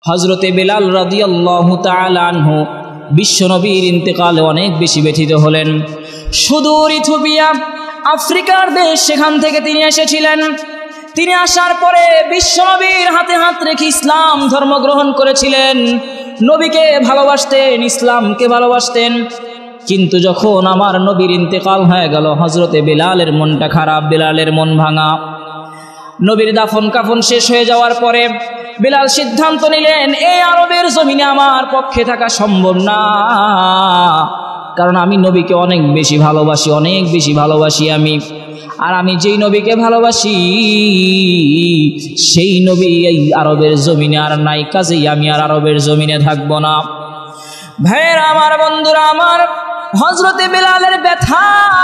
হযরতে বেলাল রাদিয়াল্লাহু তাআলা আনহু বিশ্বনবীর ইন্তেকালে অনেক বেশি ব্যথিত হলেন। সুদূর ইথিওপিয়া আফ্রিকার দেশ, সেখান থেকে তিনি এসেছিলেন। তিনি আসার পরে বিশ্বনবীর হাতে হাত রেখে ইসলাম ধর্ম গ্রহণ করেছিলেন। নবীকে ভালোবাসতেন, ইসলামকে ভালোবাসতেন। কিন্তু যখন আমার নবীর ইন্তেকাল হয়ে গেল, হযরতে বেলালের মনটা খারাপ, বেলালের মন ভাঙা। নবীর দাফন কাফন শেষ হয়ে যাওয়ার পরে বেলাল সিদ্ধান্ত নিলেন, এই আরবের জমিনে আমার পক্ষে থাকা সম্ভব না, কারণ আমি নবীকে অনেক বেশি ভালোবাসি, অনেক বেশি ভালোবাসি আমি। আর আমি যেই নবীকে ভালোবাসি সেই নবী এই আরবের জমিনে আর নাই, কাজেই আমি আর আরবের জমিনে থাকব না। ভাইয়েরা আমার, বন্ধুরা আমার, হযরতে বেলালের ব্যথা,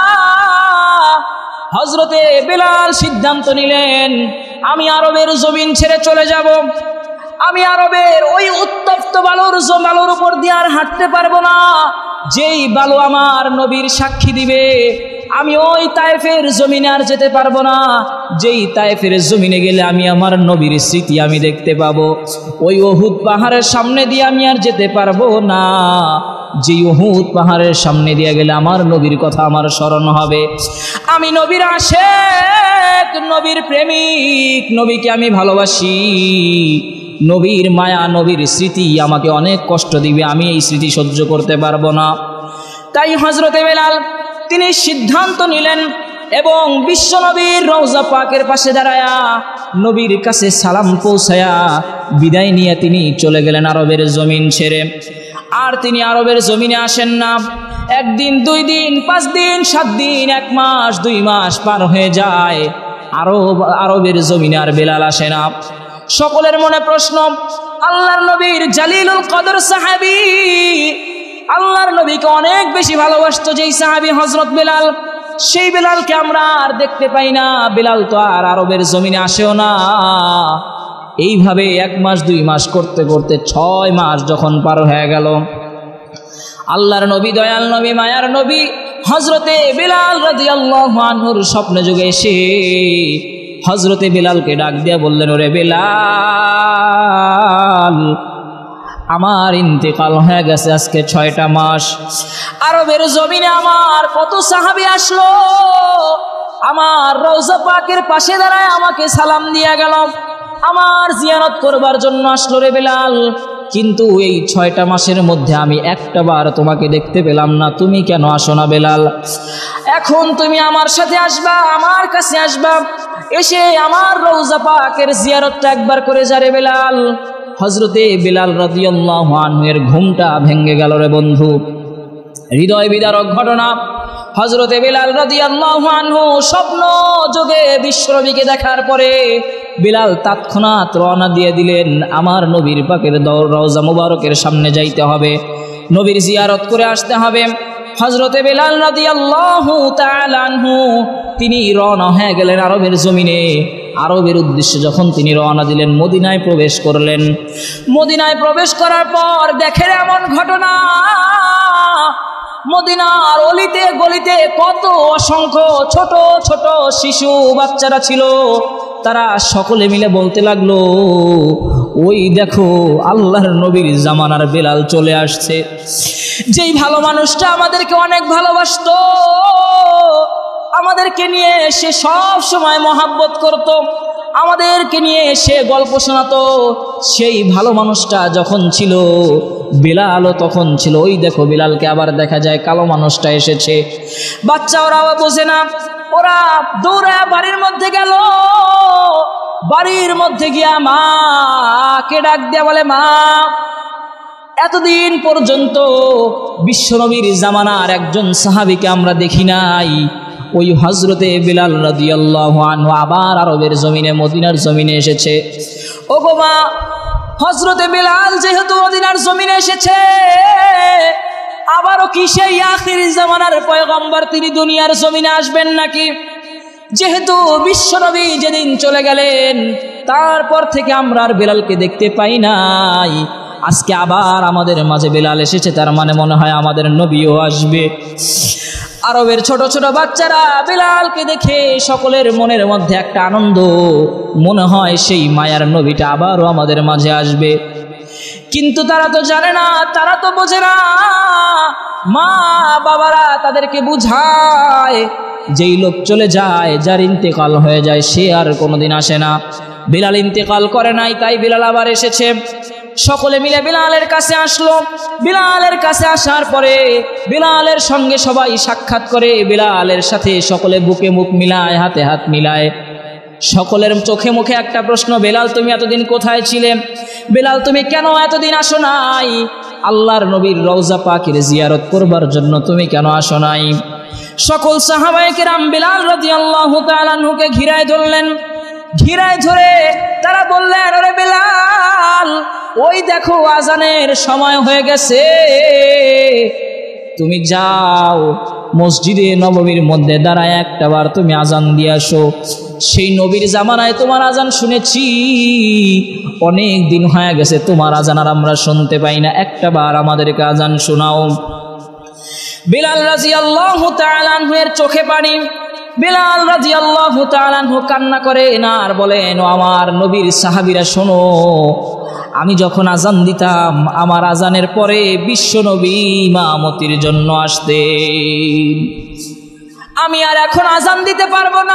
হযরতে বেলাল সিদ্ধান্ত নিলেন, আমি আরবের জমিন ছেড়ে চলে যাব। আমি আরবের ওই উত্তপ্ত বালুর উপর দিয়ে আর হাঁটতে পারবো না, যেই বালু আমার নবীর সাক্ষী দিবে। আমি ওই তায়েফের জমিনে আর যেতে পারবো না, যেই তায়েফের জমিনে গেলে আমি আমার নবীর স্মৃতি আমি দেখতে পাবো। ওই উহুদ পাহাড়ের সামনে দিয়ে আমি আর যেতে পারবো না, যেই উহুদ পাহাড়ের সামনে দিয়ে গেলে আমার নবীর কথা আমার স্মরণ হবে। আমি নবীর আশেক, নবীর প্রেমিক, নবীকে আমি ভালোবাসি। নবীর মায়া, নবীর স্মৃতি আমাকে অনেক কষ্ট দিবে, আমি এই স্মৃতি সহ্য করতে পারবো না। তাই হযরতে বেলাল তিনি সিদ্ধান্ত নিলেন এবং বিশ্বনবীর রওজা পাকের পাশে দাঁড়ায়া নবীর কাছে সালাম পৌঁছায়া বিদায় নিয়ে তিনি চলে গেলেন আরবের জমিন ছেড়ে। আর তিনি আরবের জমিনে আসেন না। একদিন, 2 দিন, 5 দিন, 7 দিন, 1 মাস, 2 মাস পার হয়ে যায়, আরবের জমিনে আর বেলাল আসে না। সকলের মনে প্রশ্ন, আল্লাহর নবীর জালিলুল কদর সাহাবী, আল্লাহর নবীকে অনেক বেশি ভালোবাসতো যেই সাহাবী হযরত বেলাল, সেই বেলালকে আমরা আর দেখতে পাই না। বেলাল তো আর আরবের জমিনে আসেও না। এইভাবে 1 মাস 2 মাস করতে করতে 6 মাস যখন পার হয়ে গেল, আল্লাহর নবী, দয়াল নবী, মায়ার নবী হযরতে বেলাল রাদিয়াল্লাহু আনহুর স্বপ্নে যুগে এসে হযরতে বেলালকে ডাক দিয়া বললেন, ওরে বেলাল, আমার ইন্তেকাল হয়ে গেছে আজকে 6টা মাস। আরবের জমিনে আমার কত সাহাবী আসলো, আমার রওজা পাকের পাশে দাঁড়ায় আমাকে সালাম দিয়া গেল, আমার জিয়ারত করবার জন্য আসলো রে বেলাল। কিন্তু এই 6টা মাসের মধ্যে আমি একটা বার তোমাকে দেখতে পেলাম না, তুমি কেন আসো না বেলাল? এখন তুমি আমার সাথে আসবা, আমার কাছে আসবা, এসে আমার রওজা পাকের জিয়ারতটা একবার করে যা রে বেলাল। হযরতে বেলাল রাদিয়াল্লাহু আনহু এর ঘুমটা ভেঙে গেল রে বন্ধু। হৃদয় বিদারক ঘটনা। হযরতে বেলাল রাদিয়াল্লাহু আনহু স্বপ্ন যোগে বিশ্বনবীকে দেখার পরে বেলাল তৎক্ষণাৎ রওনা দিয়ে দিলেন, আমার নবীর পাকের রওজা মুবারকের সামনে যাইতে হবে, নবীর জিয়ারত করে আসতে হবে। হযরতে বেলাল রাদিয়াল্লাহু তাআলা আনহু তিনি রওনা হয়ে গেলেন আরবের জমিনে। আরবের উদ্দেশ্যে যখন তিনি রওনা দিলেন, মদিনায় প্রবেশ করলেন। মদিনায় প্রবেশ করার পর দেখেন এমন ঘটনা, মদিনার অলিতে গলিতে কত অসংখ্য ছোট ছোট শিশু বাচ্চারা ছিল। তারা সকলে মিলে বলতে লাগলো, ওই দেখো আল্লাহর নবীর জামানার বেলাল চলে আসছে। যেই ভালো মানুষটা আমাদেরকে অনেক ভালোবাসতো, আমাদেরকে নিয়ে সে সব সময় মহাব্বত করত, আমাদেরকে নিয়ে সে গল্প শোনাতো, সেই ভালো মানুষটা যখন ছিল বেলালও তখন ছিল। ওই দেখো বেলালকে আবার দেখা যায় কালো মানুষটা এসেছে। বাচ্চা ওরা বোঝে না, ওরা দৌড়া বাড়ির মধ্যে গেল। বাড়ির মধ্যে গিয়া মাকে ডাক দিয়া বলে, মা, এতদিন পর্যন্ত বিশ্বনবীর জামানার একজন সাহাবীকে আমরা দেখি নাই। ওই হযরতে বেলাল রাদিয়াল্লাহু আনহু আবার আরবের জমিনে, মদিনার জমিনে এসেছে। ও গো মা, হযরতে বেলাল যেহেতু মদিনার জমিনে এসেছে, আবারও কি সেই আখির জামানার পয়গম্বর তিনি দুনিয়ার জমিনে আসবেন নাকি? যেহেতু বিশ্বনবী যেদিন চলে গেলেন তারপর থেকে আমরা আর বেলালকে দেখতে পাই নাই, আজকে আবার আমাদের মাঝে বেলাল এসেছে, তার মানে মনে হয় আমাদের নবীও আসবে। আরবের ছোট ছোট বাচ্চারা বেলালকে দেখে সকলের মনের মধ্যে একটা আনন্দ, মনে হয় সেই মায়ার নবীটা আবারও আমাদের মাঝে আসবে। কিন্তু তারা তো জানে না, তারা তো বোঝে না। মা বাবারা তাদেরকে বুঝায়, যেই লোক চলে যায়, যার ইন্তেকাল হয়ে যায়, সে আর কোনোদিন আসে না। বিলাল ইন্তেকাল করে নাই, তাই বিলাল আবার এসেছে। সকলে মিলে বিলালের কাছে আসলো। বিলালের কাছে আসার পরে বিলালের সঙ্গে সবাই সাক্ষাৎ করে, বিলালের সাথে সকলে বুকে মুখ মিলায়, হাতে হাত মিলায়। সকলের চোখে মুখে একটা প্রশ্ন, বেলাল তুমি এতদিন কোথায় ছিলে? বেলাল তুমি কেন এতদিন আসো নাই? আল্লাহর নবীর রওজা পাকের জিয়ারত করবার জন্য তুমি কেন আসো নাই? সকল সাহাবায়ে কেরাম বেলাল রাদিয়াল্লাহু তাআলা আনহুকে ঘিরায় ধরলেন। ঘিরায় ধরে তারা বললেন, আরে বেলাল, ওই দেখো আজানের সময় হয়ে গেছে, তুমি যাও মসজিদে নববীর মধ্যে দাঁড়ায় একটাবার তুমি আজান দিয়ে আসো। সেই নবীর জামানায় তোমার আজান শুনেছি, অনেক দিন হয়ে গেছে তোমার আজান আর আমরা শুনতে পাই না, একটাবার আমাদেরকে আজান শোনাও। বিলাল রাদিয়াল্লাহু তাআলা আনহুর চোখে পানি। বিলাল রাদিয়াল্লাহু তাআলা আনহু কান্না করে না আর বলেন, ও আমার নবীর সাহাবীরা শোনো, আমি যখন আজান দিতাম, আমার আজানের পরে বিশ্ব নবী ইমামতির জন্য আসতেন। আমি আর এখন আজান দিতে পারবো না,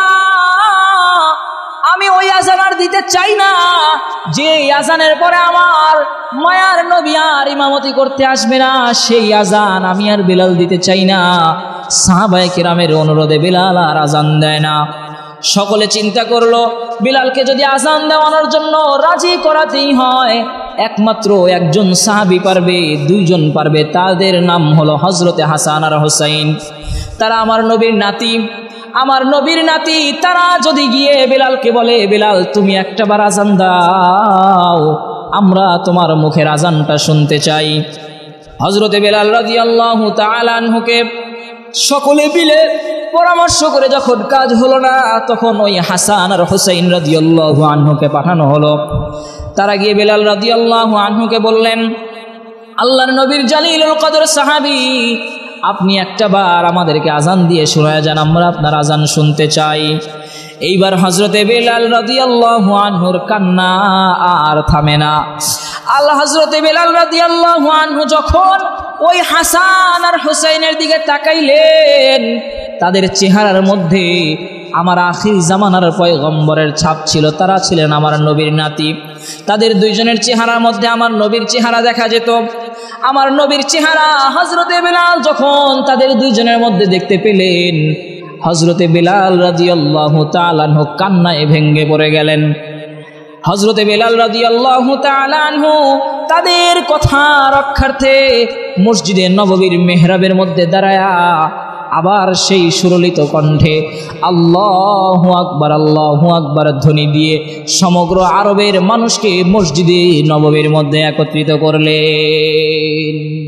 আমি ওই আজান আর দিতে চাই না যে আজানের পরে আমার মায়ার নবী আর ইমামতি করতে আসবে না, সেই আজান আমি আর বেলাল দিতে চাই না। সাহাবায়ে কেরামের অনুরোধে বেলাল আর আজান দেয় না। সকলে চিন্তা করলো, বিলালকে যদি আজান দেওয়ানোর জন্য রাজি করাতেই হয়, একমাত্র একজন সাহাবী পারবে, দুইজন পারবে। তাদের নাম হলো হযরতে হাসান আর হুসাইন। তারা আমার নবীর নাতি, আমার নবীর নাতি। তারা যদি গিয়ে বেলালকে বলে, বেলাল তুমি একটাবার আজান দাও, আমরা তোমার মুখের আজানটা শুনতে চাই। হযরতে বেলাল রাদিয়াল্লাহু তাআলা আনহুকে সকলে মিলে পরামর্শ করে যখন কাজ হলো না, তখন ওই হাসান আর হুসাইন রাদিয়াল্লাহু আনহুকে পাঠানো হলো। তারা গিয়ে বেলাল রাদিয়াল্লাহু আনহুকে বললেন, আল্লাহর নবীর জালিলুল কদর সাহাবী, আপনি একটাবার আমাদেরকে আজান দিয়ে শোনায় যান, আমরা আপনার আজান শুনতে চাই। এইবার হযরতে বেলাল রাদিয়াল্লাহু আনহুর কান্না আর থামে না। হযরতে বেলাল রাদিয়াল্লাহু আনহু যখন ওই হাসান আর হুসাইনের দিকে তাকাইলেন, তাদের চেহারার মধ্যে আমার আখির জামানার পয়গম্বরের ছাপ ছিল। তারা ছিলেন আমার নবীর নাতি। তাদের দুইজনের চেহারার মধ্যে আমার নবীর চেহারা দেখা যেত। আমার নবীর চেহারা হযরতে বেলাল যখন তাদের দুইজনের মধ্যে দেখতে পেলেন, হযরতে বেলাল রাদিয়াল্লাহু তাআলা আনহু কান্নায় ভেঙে পড়ে গেলেন। হযরতে বেলাল রাদিয়াল্লাহু তাআলা আনহু তাদের কথা রক্ষার্থে মসজিদে নববীর মেহরাবের মধ্যে দাঁড়ায়া আবার সেই সুরলিত কণ্ঠে আল্লাহু আকবার ধ্বনি দিয়ে সমগ্র আরবের মানুষকে মসজিদে নববীর মধ্যে একত্রিত করলেন।